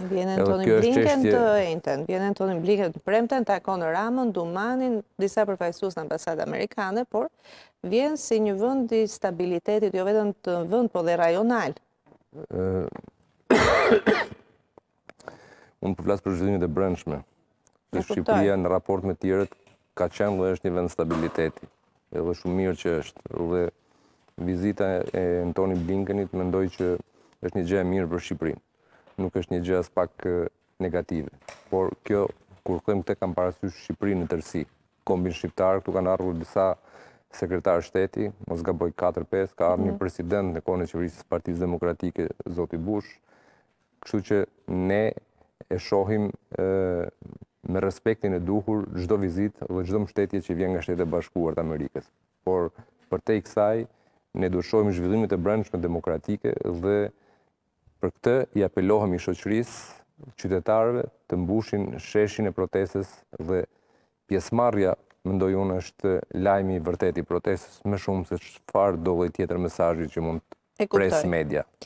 Vjen Antoni Blinken të ejnëten, vjen Antoni Blinken të premten, takon Ramën, Dumanin, disa përfaqësues në ambasadë amerikane, por vjen si një vend i stabilitetit, jo vetëm të vend, por dhe rajonal. Unë përflas për zhvillimet e brendshme. Shqipëria në raport me tjerët ka qenë dhe është një vend stabiliteti. Edhe shumë mirë që është. Dhe vizita e Antoni Blinkenit mendoj që është një gjë e mirë për Shqipërinë. Nuk është një gjë as pak negative. Por kjo, kur them këtë, kam parasysh Shqipërinë në tërësi. Kombin shqiptar, këtu kanë ardhur disa sekretarë shteti, mos gaboj 4-5, ka ardhur një president në kohën e qeverisë së Partisë Demokratike, zoti Bush. Kështu që ne e shohim me respektin e duhur çdo vizitë dhe çdo mbështetje që vjen nga Shtetet e Bashkuara të Amerikës. Por përtej kësaj, ne duhet shohim zhvillimet e brendshme demokratike dhe për këtë i apelohemi shoqërisë, qytetarëve të mbushin sheshin e protestës dhe pjesëmarrja, mendoj unë, është lajmi i vërtet i protestës më shumë se çfarë do lloj tjetër mesazhi që mund të pres media.